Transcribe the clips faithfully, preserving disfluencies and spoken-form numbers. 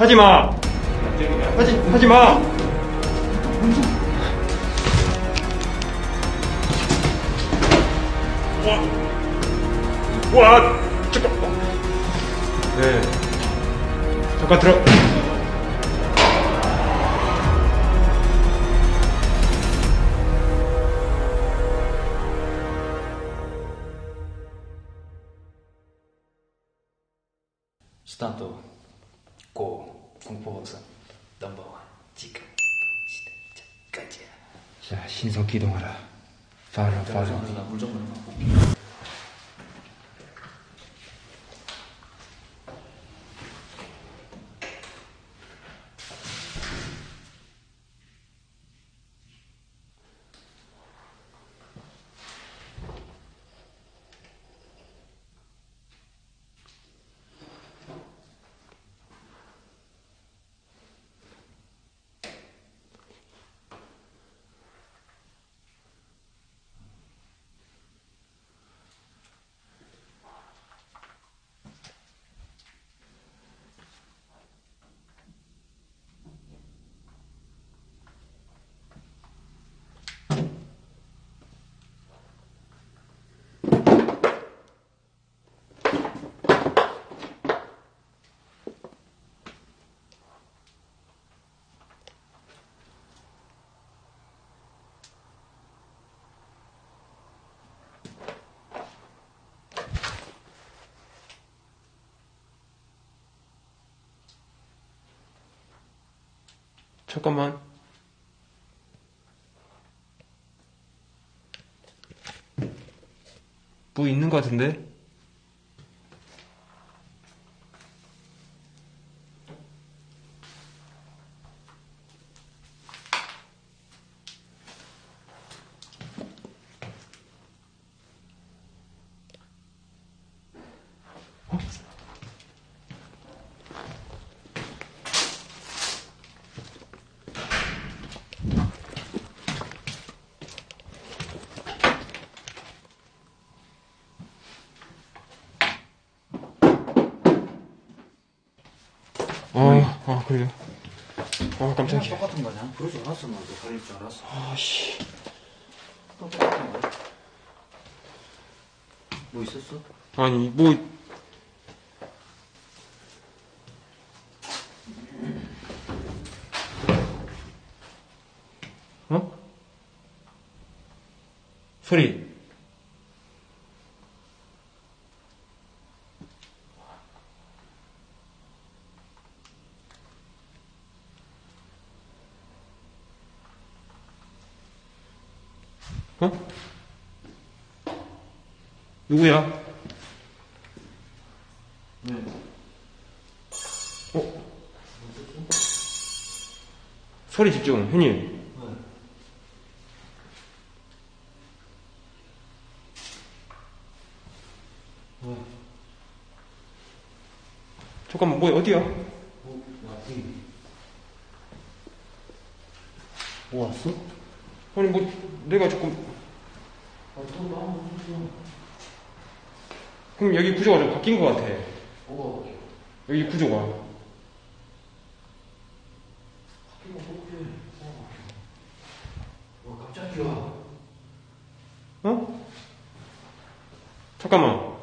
하지마! 하지, 하지마! 와, 와, 잠깐. 네, 잠깐 들어. スタート고 공포박사 넘버원 지금 가자. 자, 신속 기동하라. 팔로 팔로. 나물좀 먹어. 잠깐만. 뭐 있는 것 같은데? 어? 아, 아, 그래요? 아, 깜짝이야. 똑같은 거냐? 그러지 않았어. 나도 살릴 줄 알았어. 아씨. 똑같은 거야? 뭐 있었어? 아니, 뭐. 어? 소리. 어? 누구야? 네. 어? 소리 집중, 형님. 네. 네. 잠깐만, 뭐, 어디야? 뭐, 왔지? 뭐 왔어? 아니, 뭐, 내가 조금. 아, 또 나무 없어. 형님, 여기 구조가 좀 바뀐 것 같아. 뭐가 바뀌어? 여기 구조가. 바뀌면 어떡해. 뭐가 바뀌어? 와, 깜짝이야. 어? 잠깐만.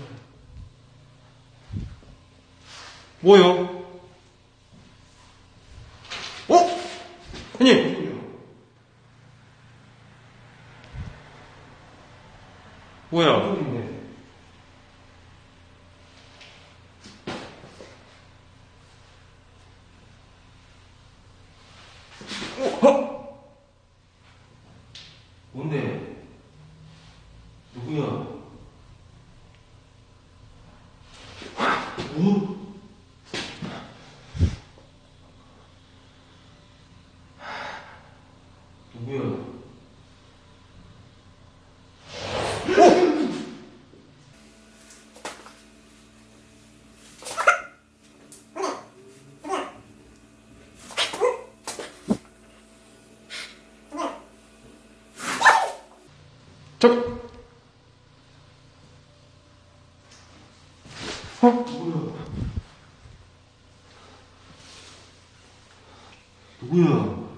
뭐요? 어? 형님! 뭐야? 어? 뭔데? 누구야? 뭐? 누구야? 저, 어? 뭐야? 누구야?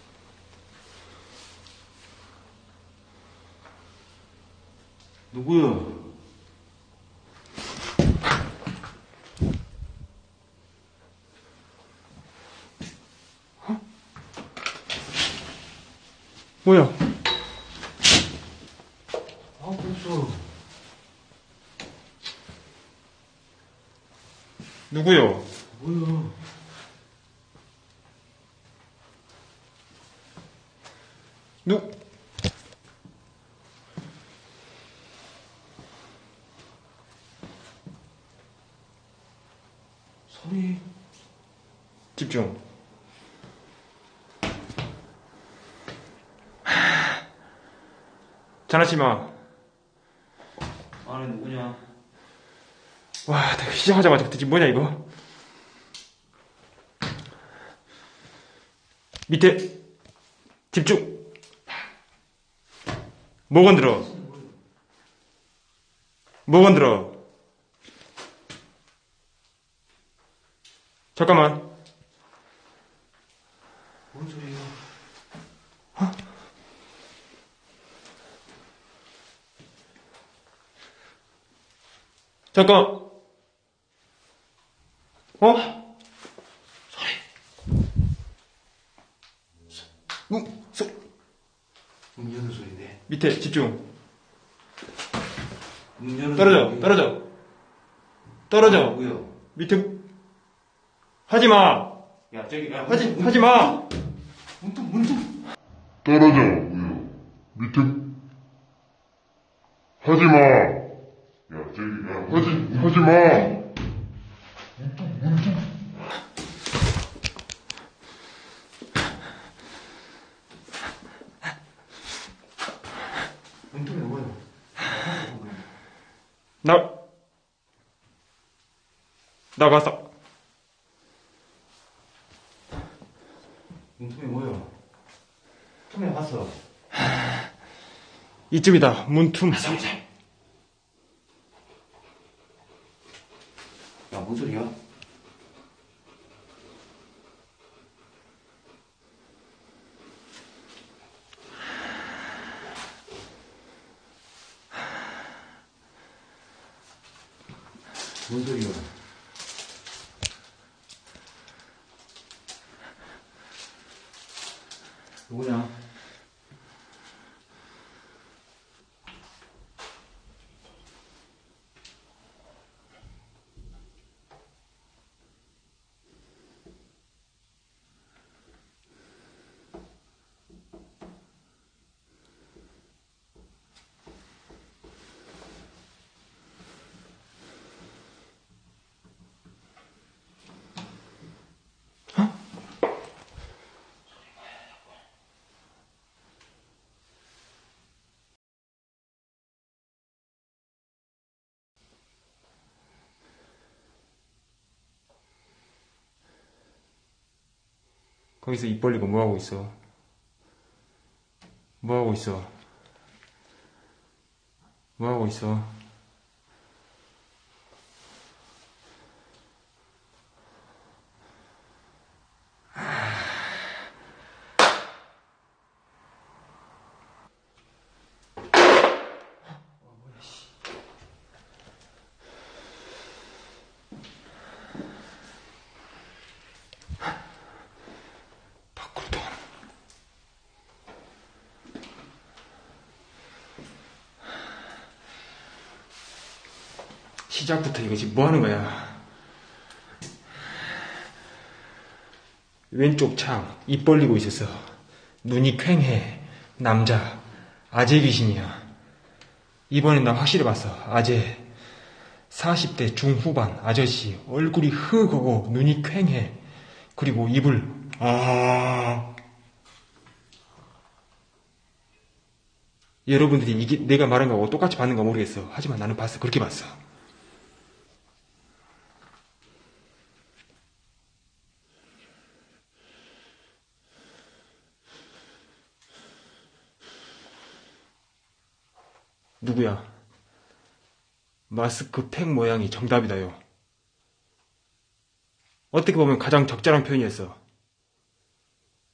누구야? 뭐야? 아, 벌써. 누구요? 뭐야? 누, 소리. 집중. 장난치지 마. 안에 누구냐? 와, 내가 시작하자마자 대체 뭐냐, 이거? 밑에, 집중. 뭐 건드려? 뭐 건드려? 잠깐만. 뭔 소리야? 잠깐. 어? 무, 소, 문 여는 소리인데. 밑에 집중. 문 여는 떨어져, 소리. 떨어져. 떨어져. 누구야? 밑에, 하지 마. 야, 저기, 야, 하지, 하지 마. 문좀, 문좀. 떨어져, 우유. 밑에, 하지 마. 야, 저기, 야, 하지, 하지 마. 문통이 뭐야? 나, 나가서. 문통이 뭐야? 틈에 봤어. 이쯤이다. 문틈. 야, 뭔 소리야? 뭔 소리야? 누구냐? 거기서 입 벌리고 뭐 하고 있어? 뭐 하고 있어? 뭐 하고 있어? 밖으로 도 시작부터 이거 지금 뭐 하는 거야? 왼쪽 창, 입 벌리고 있었어. 눈이 퀭해. 남자. 아재 귀신이야. 이번엔 나 확실히 봤어. 아재. 사십 대 중후반 아저씨. 얼굴이 흑하고 눈이 퀭해. 그리고 입을 아. 여러분들이 이게 내가 말한 거하고 똑같이 봤는가 모르겠어. 하지만 나는 봤어. 그렇게 봤어. 누구야? 마스크 팩 모양이 정답이다요. 어떻게 보면 가장 적절한 표현이었어.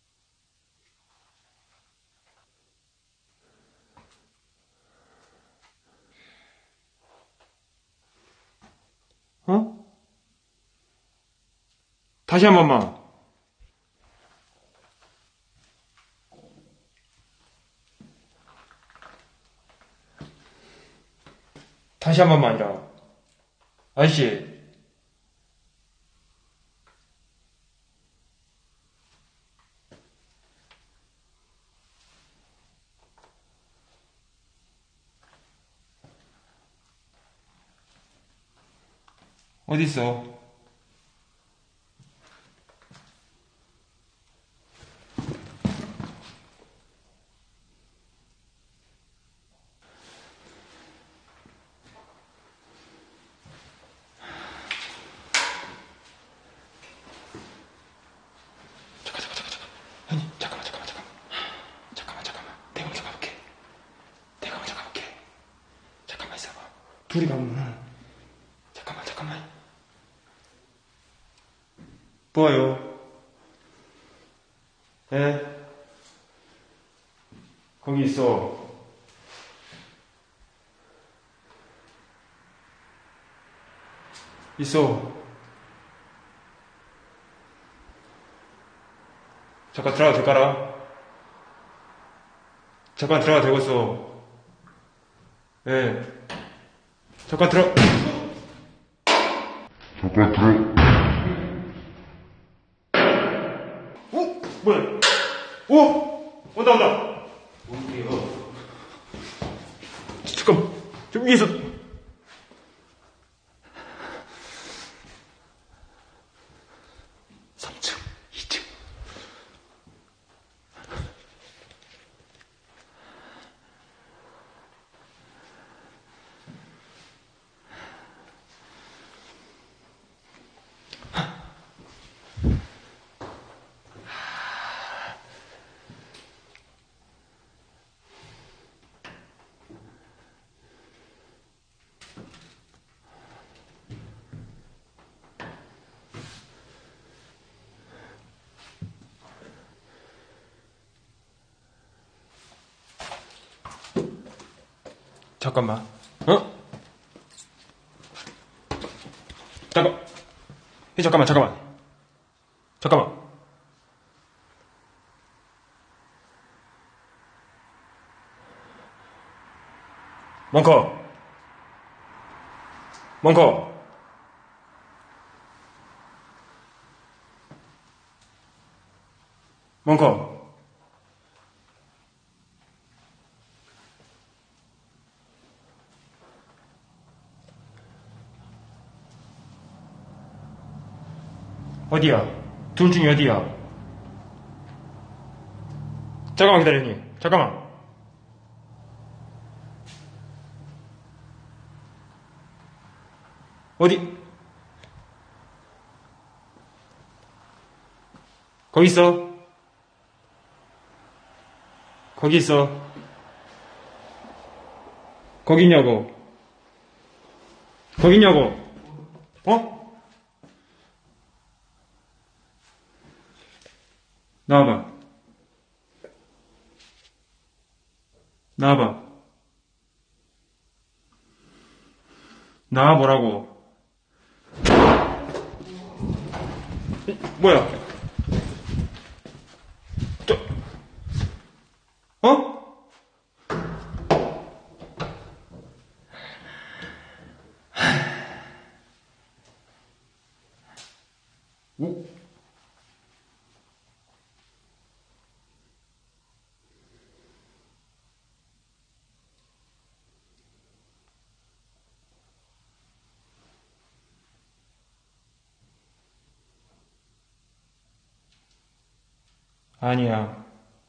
다시 한 번만. 다시 한 번만이라. 아저씨. 어딨어? 잠깐, 잠깐, 잠깐, 잠깐. 형님, 잠깐만, 잠깐만, 잠깐만. 잠깐만, 잠깐만. 내가 먼저 가볼게. 내가 먼저 가볼게. 잠깐만 있어봐. 둘이 가면, 잠깐만, 잠깐만. 뭐요? 예? 거기 있어. 있어. 잠깐 들어가 될까라? 잠깐 들어가 되겠어. 예. 잠깐 들어. 잠깐 들어. 오! 뭐야? 오! 온다, 온다! 뭔데요? 잠깐, 저 위에서. 삼 층, 이 층. 잠깐만. 어? 잠깐. hey, 잠깐만, 잠깐만. 잠깐만. 멍커. 멍커. 멍커. 어디야? 둘 중에 어디야? 잠깐만 기다려, 형님. 잠깐만. 어디? 거기 있어. 거기 있어. 거기 있냐고. 거기 있냐고. 어? 나와봐. 나와봐. 나와보라고. 뭐야? 저, 어? 오? 아니야.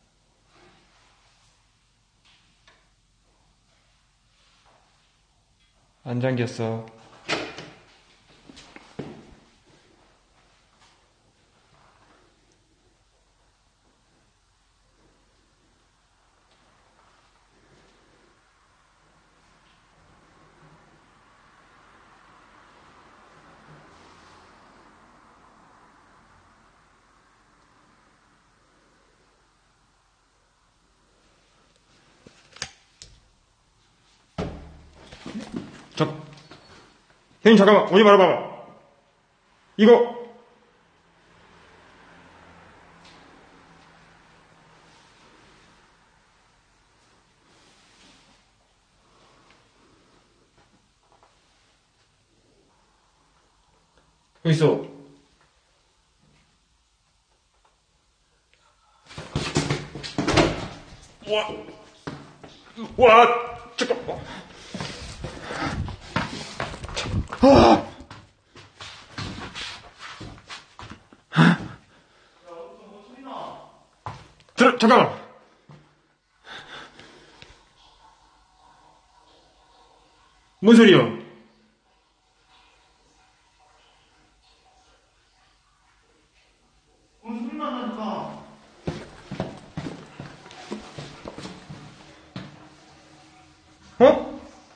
안 잠겼어. 저, 형님 잠깐만 오지 말아봐봐. 이거 어딨어? 와, 와, 잠깐. 아, 들어, 잠깐만. 뭔 소리야? 뭔 소리 나니까. 어?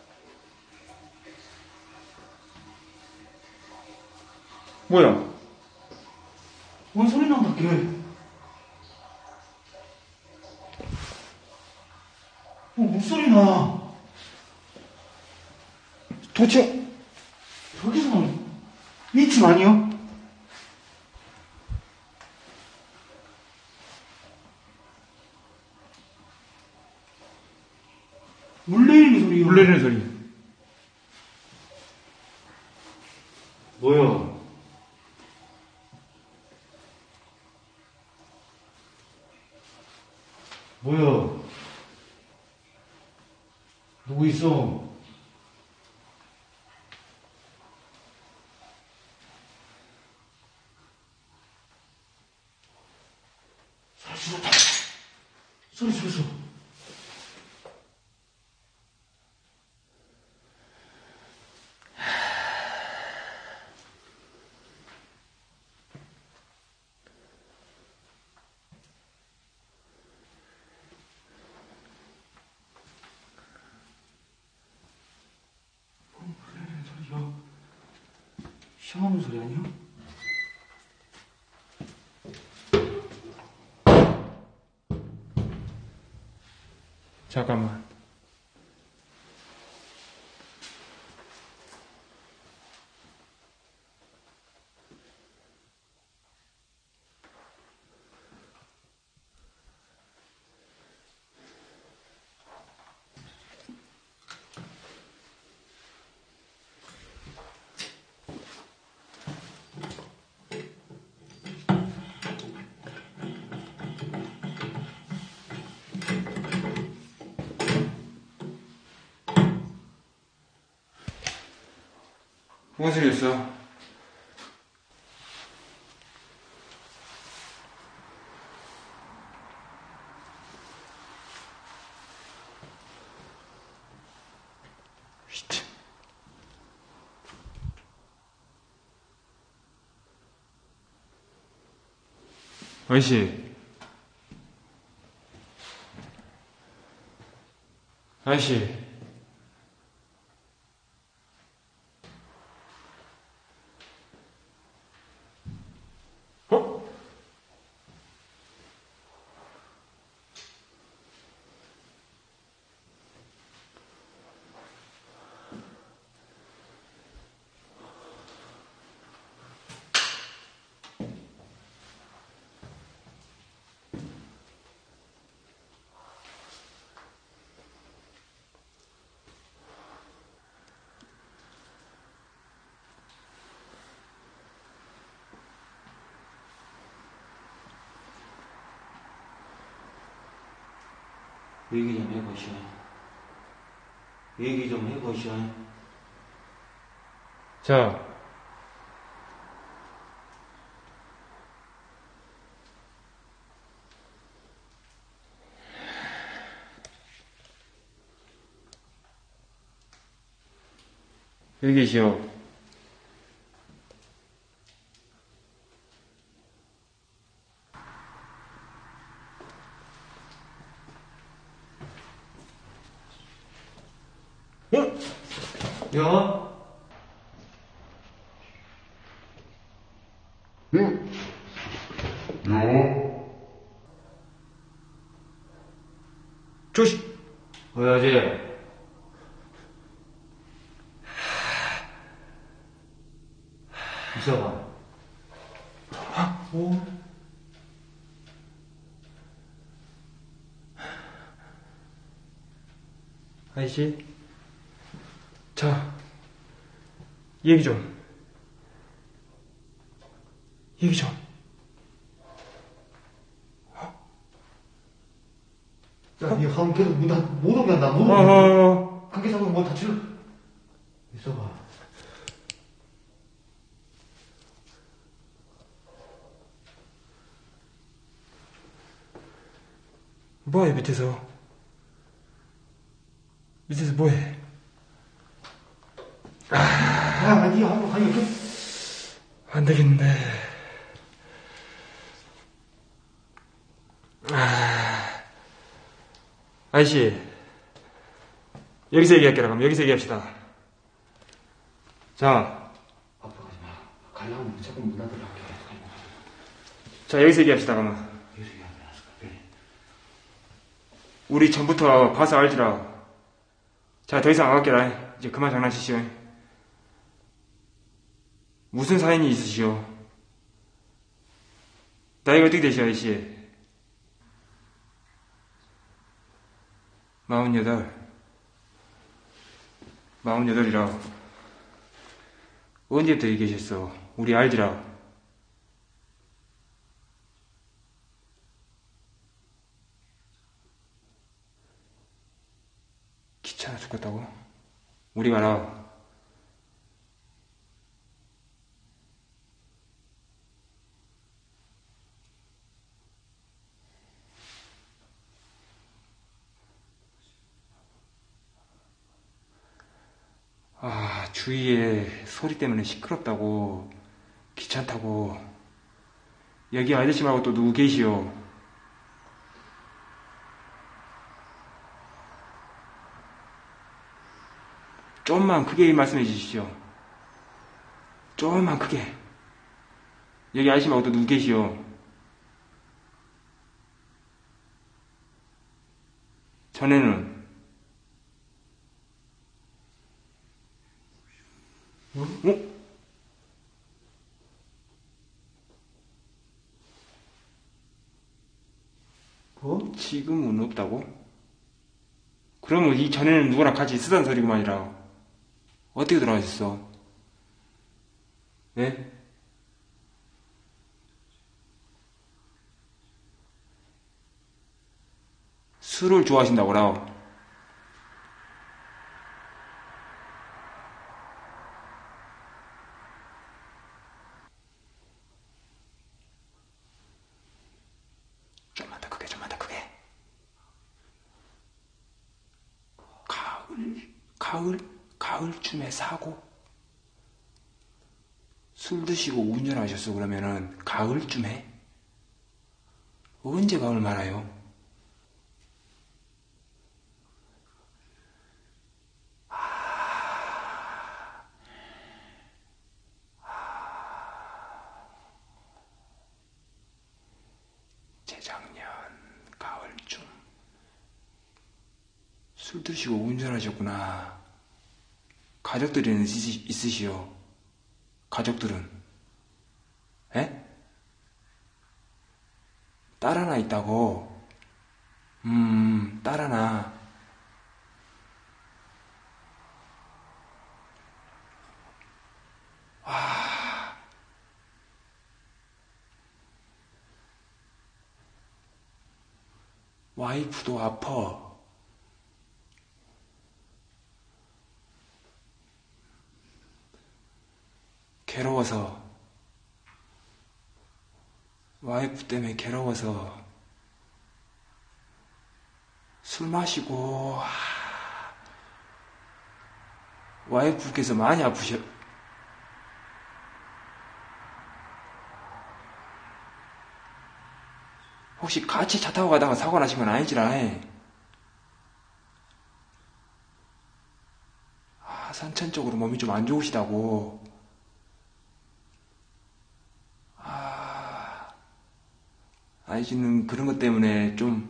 뭐야? 뭔 소리 난다, 걔. 어, 목소리 나. 도대체 저기서 나는 이 층 아니야? 물 내리는 소리야. 물 내리는 소리. 뭐야? 뭐야? 누구 있어? 소리 질렀다. 소리 질렀어. 소리야. 샤워하는 소리 아니야? 잠깐만. 뭔 소리였어? 휘트. 아저씨. 아저씨. 어? 얘기 좀 해보시오. 얘기 좀 해보시오. 자. 여기 계시오. 어? 야? 응? 야? 조시. 뭐야지? 있어봐. 오. 아저씨. 자. 얘기 좀. 얘기 좀. 야, 니 가면 계속 문 닫, 못 오게 한다, 못 오게 어, 한다. 어, 관계자분 뭐 다칠, 있어봐. 뭐해, 밑에서? 밑에서 뭐해? 야, 니 한번 가니, 그, 안 되겠네. 아, 아저씨, 여기서 얘기할게라. 그럼 여기서 얘기합시다. 자, 앞으로 가지 마. 가려면 자꾸 문 닫으려고 해. 자 여기서 얘기합시다. 그러면 여기서 얘기하면 안 돼. 우리 전부터 봐서 알지라. 자, 더 이상 안 갈게라. 이제 그만 장난치시오. 무슨 사연이 있으시오? 나이가 어떻게 되시오, 아저씨? 마흔여덟. 마흔여덟이라. 언제부터 여기 계셨어? 우리 알지라. 귀찮아 죽겠다고? 우리가 알아. 아, 주위에 소리 때문에 시끄럽다고, 귀찮다고. 여기 아저씨 말고 또 누구 계시오? 좀만 크게 말씀해 주십시오. 좀만 크게. 여기 아저씨 말고 또 누구 계시오? 전에는 어? 어? 뭐? 지금은 없다고? 그러면 이 전에는 누구랑 같이 쓰던 소리구만이라. 어떻게 돌아가셨어? 예? 술을 좋아하신다고라. 좀만 더 크게, 좀만 더 크게. 가을, 가을, 가을쯤에 사고? 술 드시고 운전하셨어, 그러면은, 가을쯤에? 언제 가을 말아요? 재작년, 가을쯤. 술 드시고 운전하셨구나. 가족들은 있으시, 있으시오? 가족들은? 에? 딸 하나 있다고? 음, 딸 하나. 아, 와이프도 아파. 괴로워서. 와이프 때문에 괴로워서. 술 마시고, 아, 와이프께서 많이 아프셔. 혹시 같이 차 타고 가다가 사고 나신 건 아니지라 해. 아, 선천적으로 몸이 좀 안 좋으시다고. 아, 아이씨는 그런 것 때문에 좀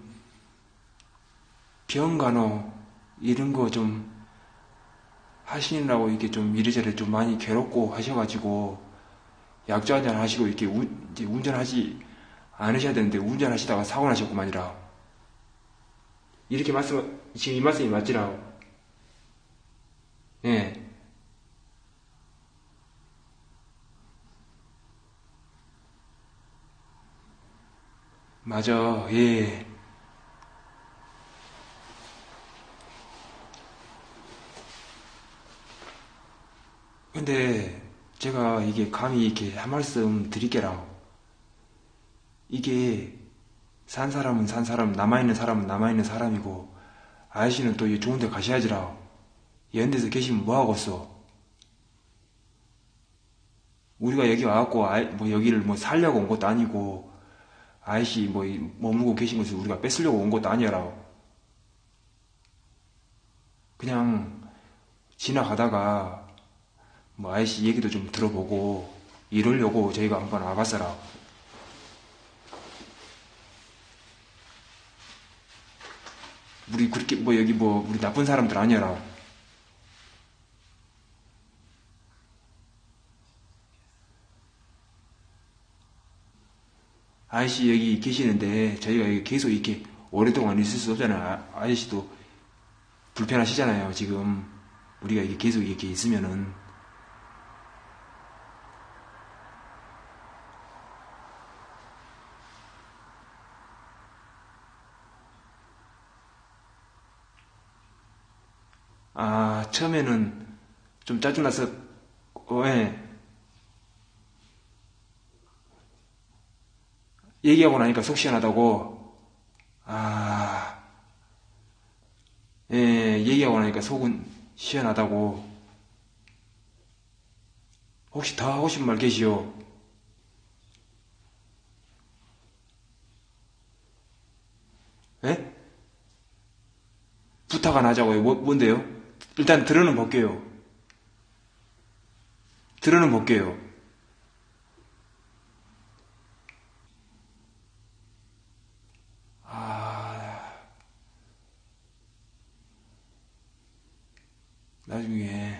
병간호 이런 거 좀 하시느라고 이렇게 좀 이래저래 좀 많이 괴롭고 하셔가지고 약주 한잔 하시고 이렇게 운, 이제 운전하지 않으셔야 되는데 운전하시다가 사고 나셨구만이라. 이렇게 말씀, 지금 이 말씀이 맞지라. 예. 맞아, 예. 근데 제가 이게 감히 이렇게 한 말씀 드릴게라. 이게 산 사람은 산 사람, 남아있는 사람은 남아있는 사람이고, 아저씨는 또 좋은 데 가셔야지라. 이런 데서 계시면 뭐하겠어? 우리가 여기 와갖고, 아이, 뭐 여기를 뭐 살려고 온 것도 아니고, 아저씨 뭐 머물고 계신 것을 우리가 뺏으려고 온 것도 아니라. 그냥 지나가다가, 뭐 아저씨 얘기도 좀 들어보고, 이러려고 저희가 한번 와봤어라. 우리 그렇게 뭐 여기 뭐 우리 나쁜 사람들 아니라. 아저씨 여기 계시는데 저희가 여기 계속 이렇게 오랫동안 있을 수 없잖아요. 아, 아저씨도 불편하시잖아요. 지금 우리가 이게 계속 이렇게 있으면은. 아, 처음에는 좀 짜증나서, 어, 예. 얘기하고 나니까 속 시원하다고. 아, 예, 얘기하고 나니까 속은 시원하다고. 혹시 더 하고 싶은 말 계시오? 예? 부탁 안 하자고요. 뭐, 뭔데요? 일단 들어는 볼게요. 들어는 볼게요. 아, 나중에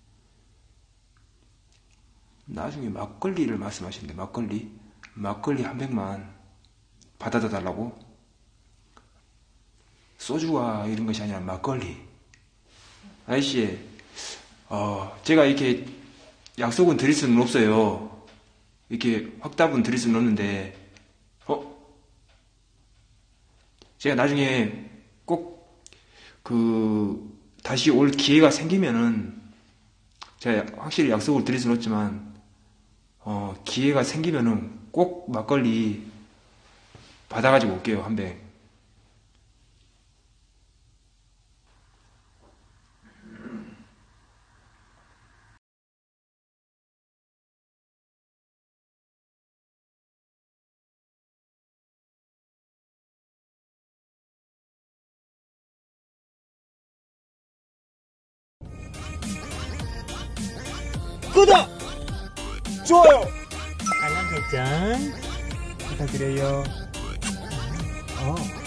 나중에 막걸리를 말씀하시는데 막걸리? 막걸리 한 백만 받아다 달라고? 소주와 이런 것이 아니라 막걸리. 아저씨, 어, 제가 이렇게 약속은 드릴 수는 없어요. 이렇게 확답은 드릴 수는 없는데, 어? 제가 나중에 꼭, 그, 다시 올 기회가 생기면은, 제가 확실히 약속을 드릴 수는 없지만, 어, 기회가 생기면은 꼭 막걸리 받아가지고 올게요, 한 병. 구독! 좋아요! 알람 설정 부탁드려요. 어.